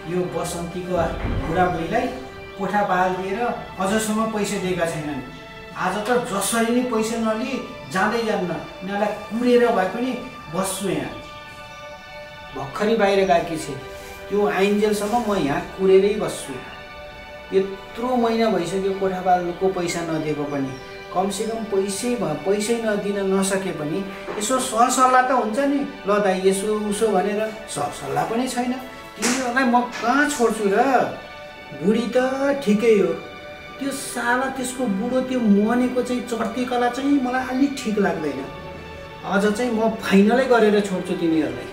यो बसन्तीको बुढाबुढीलाई कोठा बाल दिएर अझसम्म पैसा दिएका छैनन्। आज त जसरी नै पैसा नलिई जाँदै जान्न, यिनीहरूलाई कुरेर भए पनि बस्छु यहाँ। भर्खरै बाहिर गएकी छे, त्यो आइन्जेलसम्म म यहाँ कुरेरै बस्छु। यत्रो महिना भइसक्यो कोठा बालको पैसा नदिएको पनि। कमसेकम पैसै नदिन नसके पनि यसो सरसल्लाह त हुन्छ नि, ल दाइ यसो उसो भनेर सरसल्लाह पनि छैन। तिनीहरूलाई म कहाँ छोड्छु र? बुढी त ठिकै हो, त्यो साला त्यसको बुढो त्यो मनेको चाहिँ चर्ती कला चाहिँ मलाई अलिक ठिक लाग्दैन। अझ चाहिँ म फाइनलै गरेर छोड्छु तिनीहरूलाई।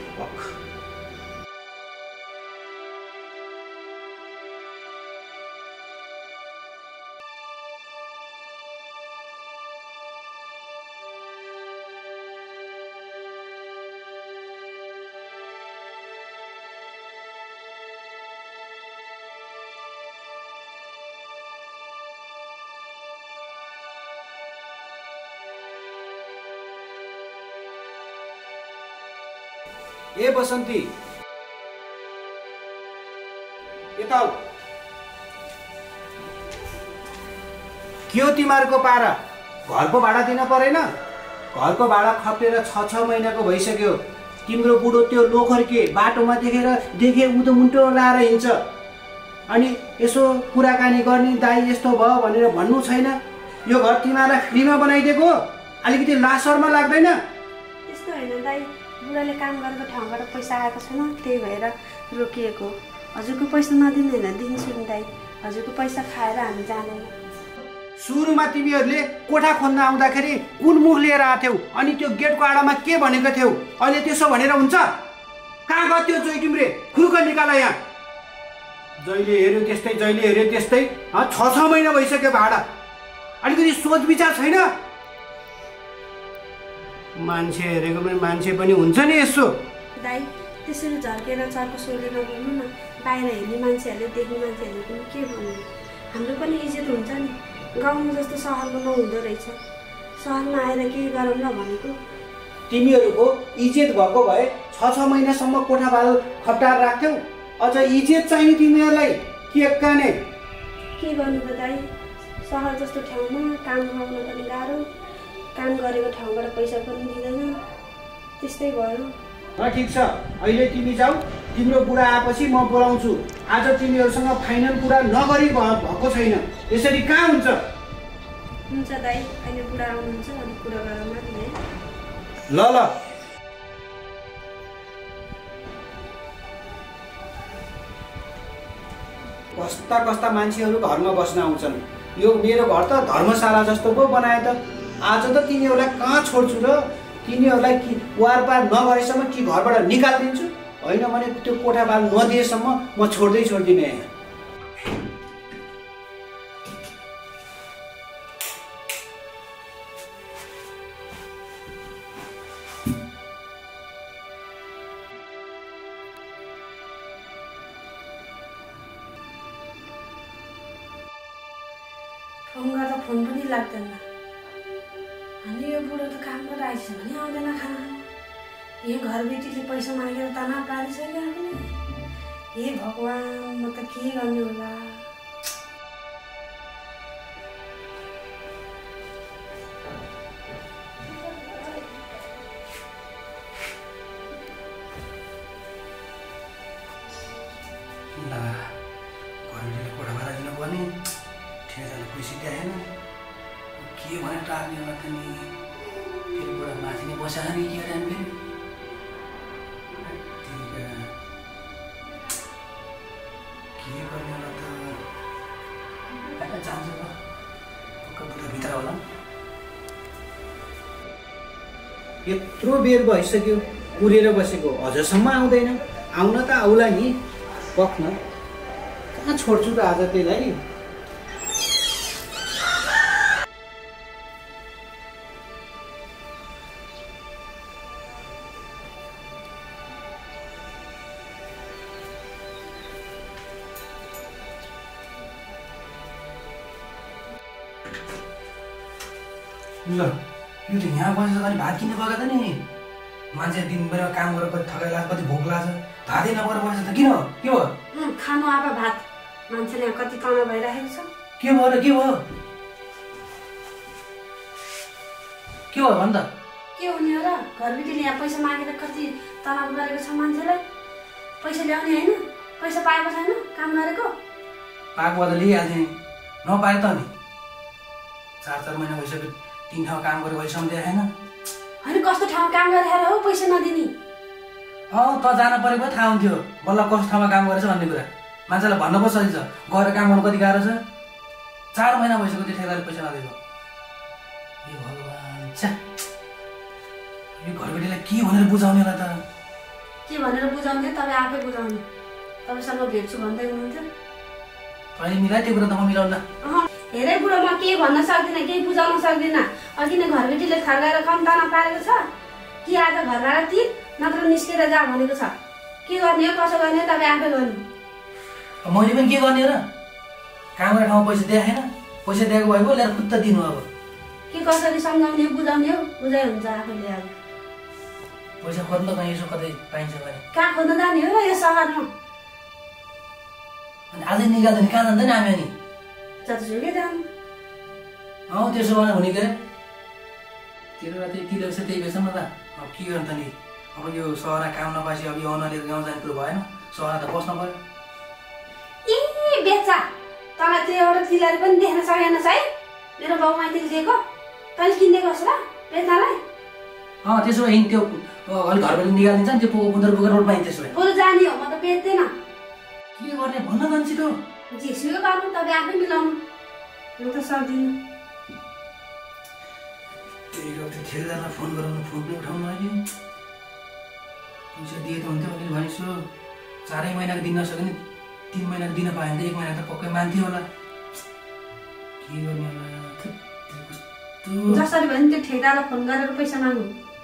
ए बसन्ती, यता आऊ। के हो तिमीहरूको पारा? घरको भाडा दिन परेन? घरको भाडा खपेर 6 महिनाको भइसक्यो। तिम्रो बुढो त्यो लोखर के बाटोमा देखे उदो मुन्टो लाएर हिँड्छ। अनि यसो कुराकानी गर्ने, दाइ यस्तो भयो भनेर भन्नु छैन? यो घर तिमीहरूलाई फ्रीमा बनाइदिएको? अलिकति लासरमा लाग्दैन? त्यस्तो होइन दाइ, बुढाले काम गरेको ठाउँबाट पैसा आएको छैन, त्यही भएर रोकिएको। हजुरको पैसा नदिँदैन? दिन्छु नि दाइ, हजुरको पैसा खाएर हामी जाँदैन। सुरुमा तिमीहरूले कोठा खोज्न आउँदाखेरि कुन मुख लिएर आथ्यौ? अनि त्यो गेटको आडामा के भनेको थियौ? अहिले त्यसो भनेर हुन्छ? कहाँ गयो त्यो जोइ तिम्रे? खुर्क निकाल यहाँ। जहिले हेऱ्यो त्यस्तै 6 महिना भइसक्यो भाडा। अलिकति सोच विचार छैन? मान्छे हेरेको पनि मान्छे पनि हुन्छ नि यसो। दाइ त्यसरी झर्केर चर्को सोलेर बोल्नु न। बाहिर हेर्ने मान्छेहरूले, देख्ने मान्छेहरूले पनि के भन्नु? हाम्रो पनि इज्जत हुन्छ नि। गाउँमा जस्तो सहरमा नहुँदो रहेछ। सहरमा आएर के गरौँ ल भनेको। तिमीहरूको इज्जत भएको भए 6 महिनासम्म कोठा बाल खटाएर राख्थ्यौ। अझ इज्जत चाहिने तिमीहरूलाई के काने? के गर्नु त दाइ, सहर जस्तो ठाउँमा काम पाउन पनि गाह्रो, काम गरेको ठाउँबाट पैसा पनि दिँदैन, त्यस्तै भयो। ठिक छ, अहिले तिमी जाऊ। तिम्रो बुढा आएपछि म बोलाउँछु। आज तिमीहरूसँग फाइनल कुरा नगरी भएको छैन। यसरी कहाँ हुन्छ? हुन्छ दाइ, अहिले बुढा आउनुहुन्छ अनि कुरा गरौँ नि। ल ल। कस्ता कस्ता मान्छेहरू घरमा बस्न आउँछन्। यो मेरो घर त धर्मशाला जस्तो पो बनाए त। आज त तिनीहरूलाई कहाँ छोड्छु र? तिनीहरूलाई कि वारपार नगरेसम्म कि घरबाट निकालिदिन्छु, होइन भने त्यो कोठा बाल नदिएसम्म म छोड्दिनँ यहाँ। फोन गर्दा फोन पनि लाग्दैन। अनि यो बुढो त कामबाट आइछ भने आउँदैन खाना। यो घरबेटीले पैसा मागेर तनाव पारिसक्यो आफूले। हे भगवान्, म त के गर्ने होला? घरबेटीले कोठा भाडा दिनु पर्ने, ठेगाले पैसा दिएन। के भने टार्ने होला त नि? फेरि बुढा माथि नै बसेर नि के गर्ने फेरि? के गर्ने होला त? जान्छ त, बुढा भित्र होला। यत्रो बेर भइसक्यो कुरेर बसेको, अझसम्म आउँदैन। आउन त आउला नि, पख्न। कहाँ छोड्छु त आज त्यसलाई? ल, यो त यहाँ बसेर अनि भात किन्नु गएको त नि। मान्छे दिनभरि काम गरेर कति थकाइ लाग्छ, कति भोक लाग्छ, भातै नगरेर बसेछ त किन? के हो? खानु अब भात मान्छेले कति तनाव भइराखेको छ। के भयो र के भयो भन् त? के हुने हो र? घरबेटीले यहाँ पैसा मागेर कति तनाव गरेको छ मान्छेलाई। पैसा ल्याउने होइन, पैसा पाएको छैन काम गरेको। पाएको भए त लिइहाल्थ्यो नि, नपाए त नि। 4 महिना भइसक्यो 3 ठाउँ काम गरेको अहिलेसम्म देखाएन। होइन कस्तो ठाउँमा काम गरेर हो पैसा नदिने? त जान परेको थाहा हुन्थ्यो बल्ल कस्तो ठाउँमा काम गरेछ भन्ने कुरा। मान्छेलाई भन्न पो सकिन्छ गएर काम गर्नु कति गाह्रो छ। 4 महिना भइसक्यो त्यो ठेकेदारले पैसा नदिएको। ए भगवान् छ्या, यो घरबेटीलाई के भनेर बुझाउने होला त? के भनेर बुझाउने? तपाईँ आफै बुझाउने। तपाईँसँग भेट्छु भन्दै हुनुहुन्थ्यो। अहिले मिलाइ त्यो कुरा त म मिलाउन। हेरै बुढो म केही भन्न सक्दिनँ, केही बुझाउन सक्दिनँ। अघि नै घरबेटीले खर्काएर कम्ताना पारेको छ कि आज घरबाट तिर नत्र निस्केर जा भनेको छ। के गर्ने हो कसो गर्ने हो तपाईँ आफै गर्ने। मैले पनि के गर्ने र? काम गर्ने ठाउँमा पैसा देखाएन, पैसा दिएको भए पो ल्याएर खुत्त दिनु। अब के कसरी सम्झाउने हो बुझाउने हो बुझाइ हुन्छ आफैले। अब पैसा खोज्नु त कहीँ यसो कतै पाइन्छ भने कहाँ खोज्न जाने हो यो सहरमा? अनि आजै निकाल्दैन कहाँ जान्छ नि हामी? अनि जतिसुकै जानु। त्यसो भने हुने के? तेरो राति यति रहेछ त्यही बेच्छ न त। अब के गर्नु त नि? अब यो सहरमा काम नपाएपछि अब यो अनुहारले गाउँ जाने कुरो भएन। सहरमा त बस्नु पर्यो। ए बेच्चा, तँलाई त्यो एउटा तिलहरी पनि देख्न सकेनस् है? मेरो बाउ माइतीले दिएको तैँले किनिदिएको होस् र बेच्नलाई? त्यसो भए त्यो अलि घरबाट निकालिदिन्छ नि, त्यो पुन्दर बोकेर रोडमा त्यसो भए बरु जाने हो, म त बेच्दैन। के गर्ने भन्न जान्छ त? जेसुकै गर्नु तपाईँ आफै मिलाउनु, म त सक्दिनँ। त्यही गर्दा ठेकेदारलाई फोन गराउनु, फोन पनि उठाउनु अहिले। पैसा दिए त हुन्थ्यो अलिक भनेछु। 4 महिनाको दिन नसक्यो नि 3 महिनाको दिन पायो भने त 1 महिना त पक्कै मान्थ्यो होला। के गर्ने होला? जसरी भयो नि त्यो ठेकेदारलाई फोन गरेर पैसा माग्नु।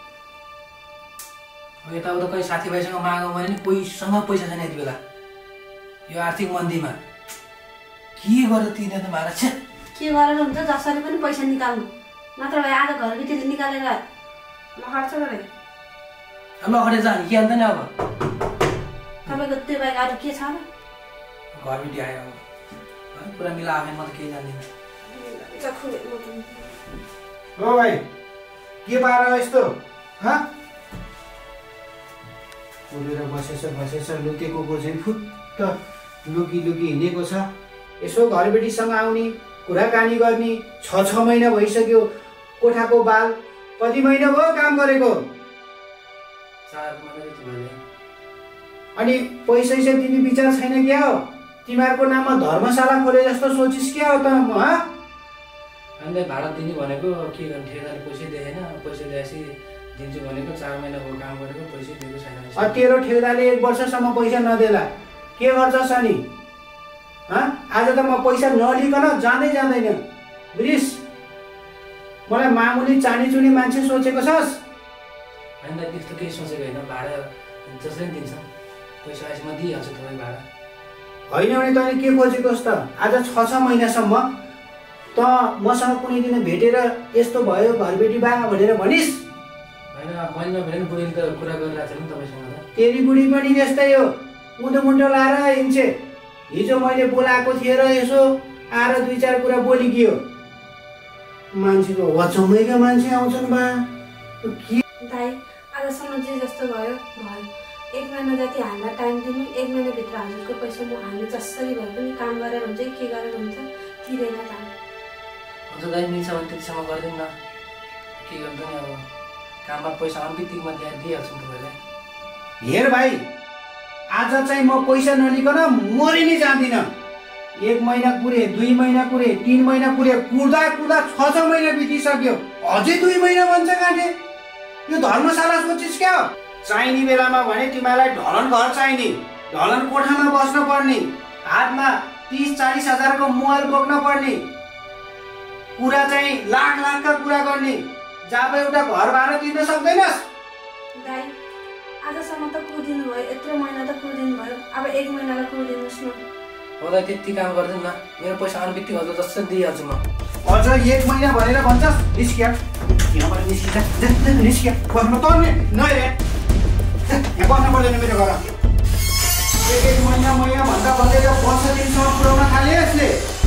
यताउता कहीँ साथीभाइसँग मागौँ भने नि कोहीसँग पैसा छैन यति बेला यो आर्थिक मन्दीमा। के गरेर तिर्ने त महाराज? के गरेर हुन्छ? जसरी पनि पैसा निकाल्नु, नत्र भए आज घरबेटीले निकालेर लखड्छ गरे। लखडे जाने के अन्त नि? अब तपाईँको त्यो बाहेक अरू के छ र? घरबेटी आयो अब पुरा मिला आफै, म त केही जान्दिनँ। हो भाइ के पार यस्तो? बोलेर बसेछ लुकेको चाहिँ फुत्त लुकी हिँडेको छ। यसो घरबेटीसँग आउने कुराकानी गर्ने। 6 महिना भइसक्यो कोठाको बाल। कति महिना भयो काम गरेको? 4 महिना जति भयो। अनि पैसा दिने विचार छैन क्या हो? तिमीहरूको नाममा धर्मशाला खोले जस्तो सोचिस् क्या हो त? अन्त भाडा दिने भनेको के गर्ने? ठेकेदारले पैसै दिएन। पैसा ल्याएपछि दिन्छु भनेको 4 महिना भयो काम गरेको, पैसै दिएको छैन। तेरो ठेकेदारले 1 वर्षसम्म पैसा नदेला के गर्छस् अनि? आज त म पैसा नलिकन जाँदैन बुझिस्? मलाई मामुली चानी मान्छे सोचेको छस्? होइन त्यस्तो केही सोचेको होइन। भाडा जसरी दिन्छ पैसा आएपछि म दिइहाल्छु तपाईँ भाडा। होइन भने तैँले के खोजेकोस् त? आज 6 महिनासम्म त मसँग कुनै दिन भेटेर यस्तो भयो घरबेटी बा भनेर भनिस्? होइन मैले नभेटेर बुढीले त कुरा गरिरहेको छ नि तपाईँसँग। तेरी बुढी पनि त्यस्तै हो, मुन्टो लाएर हिँड्छे। हिजो मैले बोलाएको थिएँ र यसो आएर 2-4 कुरा बोलिदियो। मान्छेको वचम्मैका मान्छे आउँछन् बा। दाइ आजसम्म जे जस्तो भयो 1 महिना जति हामीलाई टाइम दिनु। 1 महिनाभित्र हजुरको पैसा म हामी जसरी भए पनि काम गरेर हुन्छ के गरेर हुन्छ तिरेर जानु। हुन्छ दाइ मिल्छ भने त्यतिसम्म गरिदिउँ न। के गर्नु नि अब काममा पैसा आउने बित्तिकैमा दिइहाल्छु तपाईँलाई। हेर भाइ आज चाहिँ म पैसा नलिकन मरि नै जाँदिनँ। 1 महिना पुरे, 2 महिना पुरे, 3 महिना पुरे, कुर्दा 6 महिना बितिसक्यो। अझै 2 महिना भन्छ काटे। यो धर्मशाला सोचिस् क्या? चाहिने बेलामा भने तिमीलाई ढलन घर चाहिने, ढलन कोठामा बस्न पर्ने, हातमा 30-40 हजारको मोबाइल बोक्न पर्ने, कुरा चाहिँ लाखका कुरा गर्ने। जब एउटा घर भाडा तिर्न सक्दैनस्? दाइ आजसम्म त कुर्दिनु भयो, यत्रो महिना त कुर्दिनु भयो, अब 1 महिनालाई कुर्दिनुहोस् न। हो दाइ त्यति काम गर्दैन न। मेरो पैसा आउने बित्तिकै हजुर जसरी दिइहाल्छु म। अझ 1 महिना भनेर भन्छस्? निस्किया यहाँबाट निस्किया बस्नु त नि यहाँ बस्नु पर्दैन मेरो घर। एक महिना भन्दा भन्दै वर्ष दिनसम्म पुर्याउन थाले यसले।